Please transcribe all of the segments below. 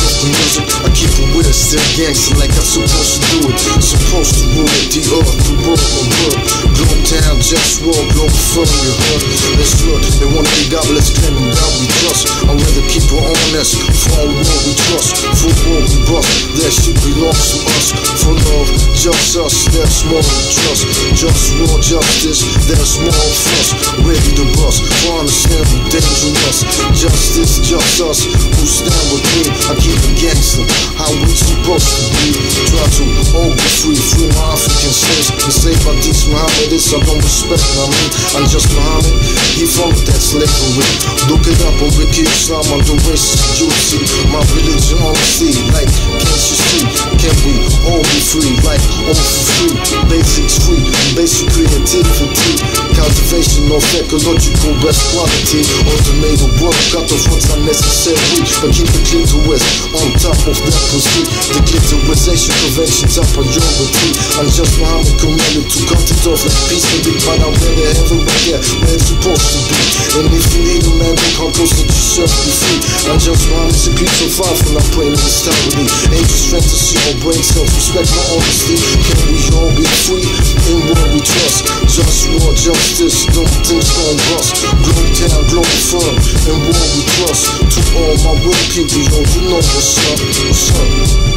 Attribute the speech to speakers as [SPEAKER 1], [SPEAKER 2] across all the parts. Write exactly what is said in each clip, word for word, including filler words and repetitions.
[SPEAKER 1] with the music, I keep it with it, still gangster like I'm supposed to do it. Supposed to rule it, the earth, the world, my word. Globe town, JustWar, Globalfirm, you heard. That's good, they wanna be godless, claiming God we trust. I'd rather keep it honest, for our world we trust. For world we bust, that shit belongs to us. For love, just us, that's more than trust. JustWar, justice, that's more of us. Ready to bust, for understand we dangerous. Justice, just us, who stand with me. I keep it gangster, how we supposed to be. Try to all be free, free my African slaves. And say by these Mohammedists, I don't respect, I mean, I'm just Muhammad. He from that slavery. Look it up on Wiki Islam, I'm the racist, you see. My religion on the sea, like, can't you see? Can we all be free, like, all for free? Basics free, basic creativity. Cultivation of ecological best quality. Automated work, cut off what's unnecessary. But keep the clitoris on top of that pussy. The clitorisation prevention top priority. I'm just Muhammad commanded to cut it off like peace can be. But I'm better everywhere, yeah, where it's supposed to be. And if you need a man, don't come close to yourself, be free. I'm just Muhammad, it's a piece of fire when I'm praying in this time. Angel strength to see my brain cells, respect my honesty. Can we all be free in what we trust? JustWar, justice, don't things gon' bust. Globe town, Globalfirm, and what we trust. To all my real people, yo, you know what's up, what's up.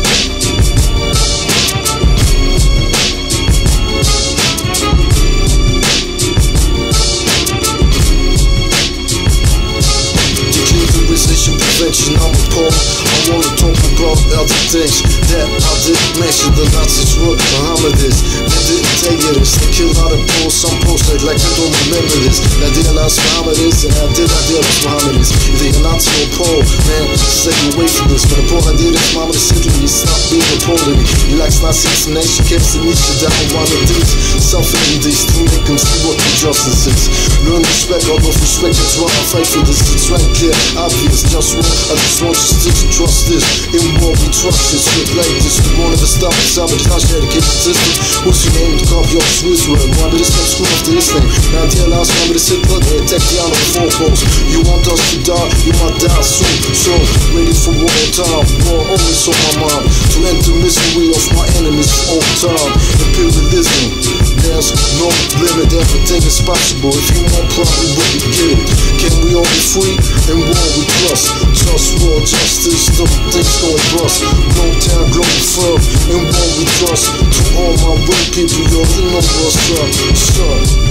[SPEAKER 1] Prevention, I'm appalled. I wanna talk about other things that I didn't mention. The Nazis were Mohammedists. They didn't tell you this. They killed out of Poles. Some Poles act like they don't remember this. I realized Mohammedists, and I did I realize Mohammedists. Either you're Nazi or Pole, man, stay away from this. But the point I did is Mohammed simply stop being a Polish. He likes Nazis and nation keeps the niche down one of these. Suffering these to make them see what the justice is. Learn respect, all of respect, that's why I fight for this. It's right clear, obvious, just one. I just want you still to trust this. In what we trust this, shit like this. We won't ever stop the sabotage dedication system. What's your name to copy off Swiss word? Why did this come screw after this thing? Now dear last one with the Hitler, they attack the out of the four posts. You want us to die, you might die soon. So, ready for war time, war always on my mind. To end the misery of my enemies for all time. Imperialism, there's no limit, everything is possible. If you want probably what we get it. Can we all be free and war we trust? JustWar, justice, the things gon' bust. Globe town, Globalfirm, and what we trust. To all my real people, yo, you know what's up, what's up.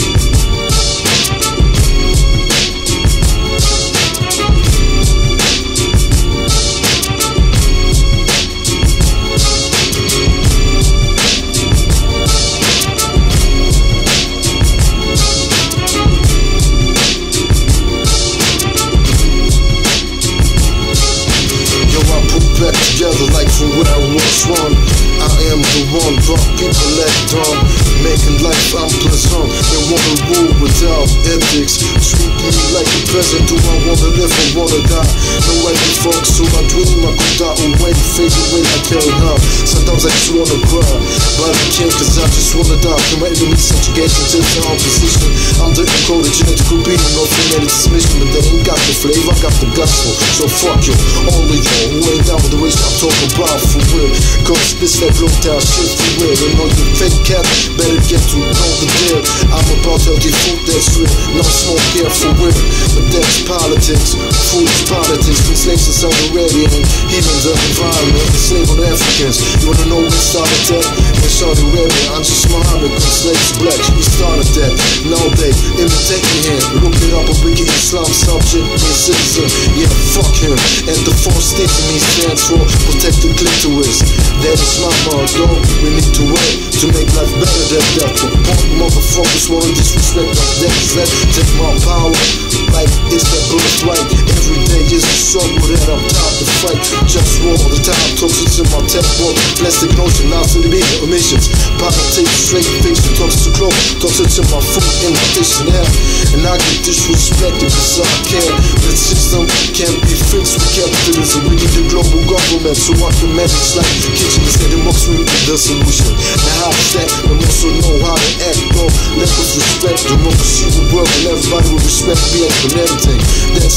[SPEAKER 1] Back together like from where I was from. I am the one, brought people act on, making life unpleasant. They wanna rule without ethics. Treat me like a peasant. Do I wanna live or wanna die? No way to folks, so I dream I could die away, fade away like hell now. Sometimes I just wanna cry, but I can't cause I just wanna die. Can my enemy subjugation to the opposition? I'm the encoded genetical being of humanity transmission, but they ain't got the flavor, I got the gospel. So fuck you, all of y'all who ain't down with the race I'm talking about for real. Cause this that blow down shit for real. And all you fake cat better get to know the deal. I'm about healthy food that's real, no smoke here for real. But that's politics, food is politics. From slaves to Saudi Arabia and healing the environment, enslaving Africans. You wanna know who started that? In Saudi Arabia, I'm just Muhammad, cause slaves black, he started that. Now they imitate me here, look it up, a wicked Islam subject, and citizen. Yeah, fuck him. And the fourth state to me stands for protect the clitoris. That is my motto. We need to wait to make life better than that. But punk motherfuckers wanna disrespect my death. Let take my power like it's that birthright. Every day is a struggle that I'm tired to fight. JustWar all the time, toxins in my tech world. Plastic notion, lies to the media, emissions. Politics, straight fiction, toxic to clothes. Toxic to my food in my dictionary. And I get disrespected cause I care. The system can't be fixed with capitalism. We need a global government so I can manage like kitchen instead of mocks with the solution. Now how is that? I also know how to act, bro. Lack of respect, democracy will work and everybody will respect me and everything. That's not reality.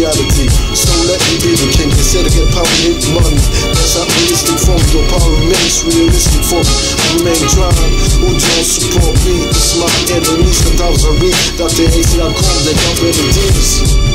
[SPEAKER 1] reality. So let me be the king. They said to get power, need money. That's not realistic for me. Your power remains realistic for me. I remain trying. Who don't support me? It's my enemies. Sometimes I read Doctor A C dot com. They got better deals.